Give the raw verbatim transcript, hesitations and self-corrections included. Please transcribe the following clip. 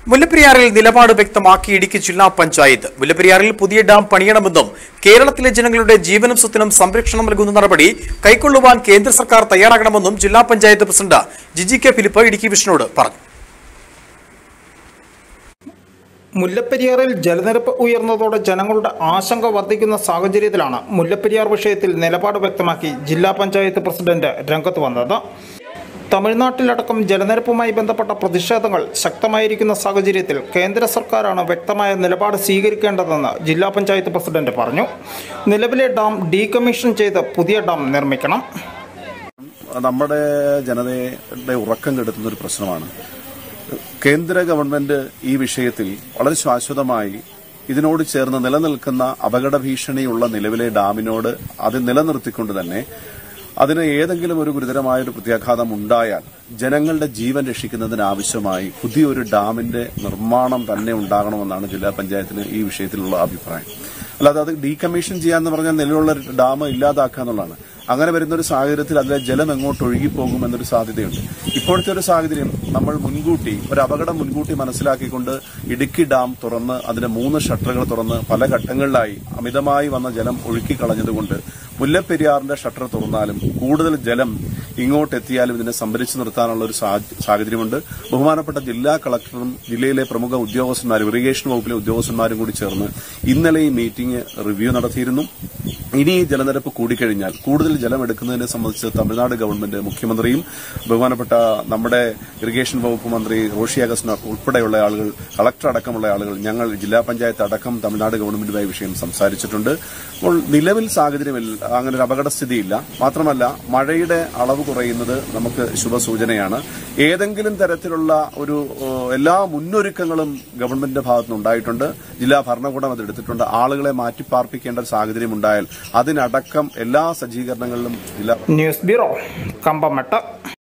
മുല്ലപ്പെരിയാറിൽ നിലപാട് വ്യക്തമാക്കി ഇടുക്കി ജില്ലാ പഞ്ചായത്ത്. മുല്ലപ്പെരിയാറിൽ പുതിയ ഡാം പണിയണമെന്നും കേരളത്തിലെ ജനങ്ങളുടെ ജീവനും സ്വത്തിനും സംരക്ഷണം നൽകുന്ന നടപടി കൈക്കൊള്ളുവാൻ കേന്ദ്ര സർക്കാർ തയ്യാറാകണമെന്നും ജില്ലാ panchayat president Jiji K Philip Idukki വിഷനോട് പറഞ്ഞു. മുല്ലപ്പെരിയാറിൽ ജലനിരപ്പ് ഉയർന്നതോടെ ജനങ്ങളുടെ ആശങ്ക വർദ്ധിക്കുന്ന സാഹചര്യത്തിലാണ് മുല്ലപ്പെരിയാർ വിഷയത്തിൽ നിലപാട് വ്യക്തമാക്കി ജില്ലാ പഞ്ചായത്ത് പ്രസിഡന്റ് രംഗത്ത് വന്നത്. തമിഴ്നാട്ടിലടക്കം ജലനിരപ്പുമായി ബന്ധപ്പെട്ട പ്രതിഷേധങ്ങൾ ശക്തമായിരിക്കുന്ന സാഹചര്യത്തിൽ കേന്ദ്ര സർക്കാരാണ് വ്യക്തമായ നിലപാട് സ്വീകരിക്കേണ്ടതെന്ന് ജില്ലാ പഞ്ചായത്ത് പ്രസിഡന്റ് പറഞ്ഞു. നിലവിലെ ഡാം ഡീകമ്മീഷൻ ചെയ്ത് പുതിയ ഡാം നിർമ്മിക്കണം. നമ്മുടെ ജനതയുടെ ഉറക്കം കെടുത്തുന്ന ഒരു പ്രശ്നമാണ്. കേന്ദ്ര ഗവൺമെന്റ് ഈ വിഷയത്തിൽ വളരെ ശാശ്വതമായി ഇതിനോട് ചേർന്ന് നിലനിൽക്കുന്ന അപകട ഭീഷണിയുള്ള നിലവിലെ ഡാമിനോട് അത് നിലനിർത്തിക്കൊണ്ട് തന്നെ അതിന് ഏതെങ്കിലും ഒരു ഗുരുതരമായ ഒരു പ്രത്യാഘാതം ഉണ്ടായാൽ ജനങ്ങളുടെ ജീവൻ രക്ഷിക്കുന്നതിനാവശ്യമായി പുതിയൊരു ഡാമിന്റെ നിർമ്മാണം തന്നെ ഉണ്ടാകണമെന്നാണ് ജില്ലാ പഞ്ചായത്തിന് ഈ വിഷയത്തിലുള്ള അഭിപ്രായം. അല്ലാതെ അത് ഡീകമ്മീഷൻ ചെയ്യാന്ന് പറഞ്ഞാൽ നിലവിലുള്ള ഡാം ഇല്ലാതാക്കുക എന്നുള്ളതാണ്. അങ്ങനെ വരുന്ന ഒരു സാഹചര്യത്തിൽ അതിലെ ജലം എങ്ങോട്ട് ഒഴുകിപ്പോകും എന്നൊരു സാധ്യതയുണ്ട്. ഇപ്പോഴത്തെ ഒരു സാഹചര്യം നമ്മൾ മുൻകൂട്ടി ഒരു അപകടം മുൻകൂട്ടി മനസ്സിലാക്കിക്കൊണ്ട് ഇടുക്കി ഡാം തുറന്ന് അതിന്റെ മൂന്ന് ഷട്ടറുകൾ തുറന്ന് പല ഘട്ടങ്ങളിലായി അമിതമായി വന്ന ജലം ഒഴുക്കിക്കളഞ്ഞതുകൊണ്ട് മുല്ലപ്പെരിയാറിന്റെ ഷട്ടർ തുറന്നാലും കൂടുതൽ ജലം ഇങ്ങോട്ട് എത്തിയാലും ഇതിനെ സംഭരിച്ചു നിർത്താനുള്ള ഒരു സാഹചര്യമുണ്ട്. ബഹുമാനപ്പെട്ട ജില്ലാ കളക്ടറും ജില്ലയിലെ പ്രമുഖ ഉദ്യോഗസ്ഥന്മാരും ഇറിഗേഷൻ വകുപ്പിലെ ഉദ്യോഗസ്ഥന്മാരും കൂടി ചേർന്ന് ഇന്നലെ ഈ മീറ്റിംഗ് റിവ്യൂ നടത്തിയിരുന്നു. ഇനി ജലനിരപ്പ് കൂടിക്കഴിഞ്ഞാൽ കൂടുതൽ ജലം എടുക്കുന്നതിനെ സംബന്ധിച്ച് തമിഴ്നാട് ഗവൺമെന്റ് മുഖ്യമന്ത്രിയും ബഹുമാനപ്പെട്ട നമ്മുടെ ഇറിഗേഷൻ വകുപ്പ് മന്ത്രി റോഷി അഗസ്റ്റിൻ ഉൾപ്പെടെയുള്ള ആളുകൾ, കളക്ടർ അടക്കമുള്ള ആളുകൾ, ഞങ്ങൾ ജില്ലാ പഞ്ചായത്ത് അടക്കം തമിഴ്നാട് ഗവൺമെന്റുമായി വിഷയം സംസാരിച്ചിട്ടുണ്ട്. അപ്പോൾ നിലവിൽ സാഹചര്യമിൽ അങ്ങനെ ഒരു അപകടസ്ഥിതിയില്ല. മാത്രമല്ല മഴയുടെ അളവ് കുറയുന്നത് നമുക്ക് ശുഭസൂചനയാണ്. ഏതെങ്കിലും തരത്തിലുള്ള ഒരു എല്ലാ മുന്നൊരുക്കങ്ങളും ഗവൺമെന്റിന്റെ ഭാഗത്തുനിന്നുണ്ടായിട്ടുണ്ട്. ജില്ലാ ഭരണകൂടം അതെടുത്തിട്ടുണ്ട്. ആളുകളെ മാറ്റിപ്പാർപ്പിക്കേണ്ട സാഹചര്യം ഉണ്ടായാൽ അതിനടക്കം എല്ലാ സജ്ജീകരണങ്ങളിലും ജില്ലാ ന്യൂസ് ബ്യൂറോ കമ്പമട്ട.